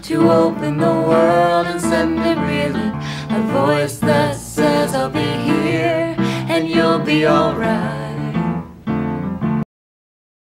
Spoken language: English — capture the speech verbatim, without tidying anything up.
to open the world and send it reeling. A voice that says I'll be here and you'll be alright.